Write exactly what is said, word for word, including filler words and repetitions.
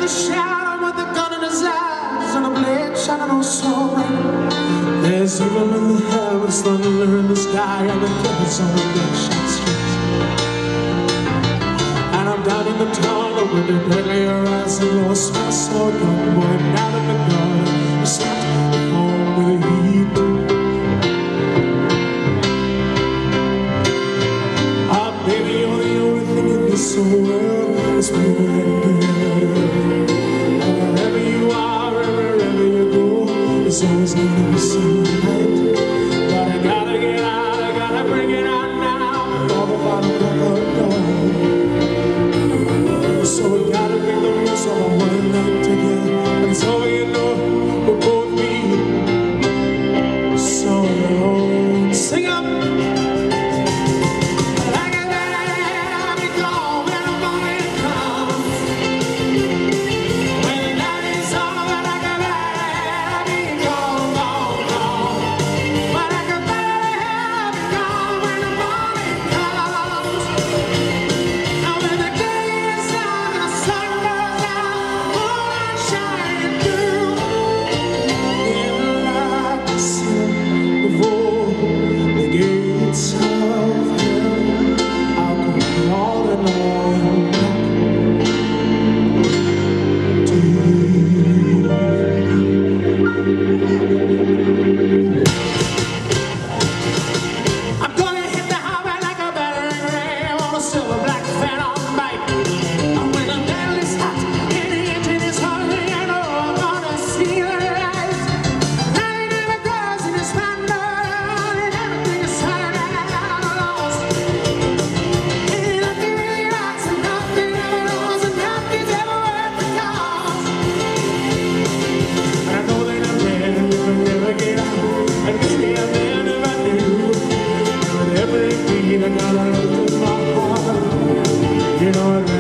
the shadow with a gun in his eyes and a blade shining on so bright. There's evil in the heavens, thunder in the sky, and the devil's on the dead street. And I'm down in the tunnel with the deadly horizon, lost my soul, young boy, down in the garden, we slept home with the heat. Ah, baby, you're the only thing in this world that's pure and good. And wherever you are, wherever you go, there's always gonna be sunlight. But I gotta get out, I gotta bring it out now, all the bottom of the door. So we gotta make the most of our one night together. And so you know we'll both be so alone. Sing up! I gotta look in my heart, you know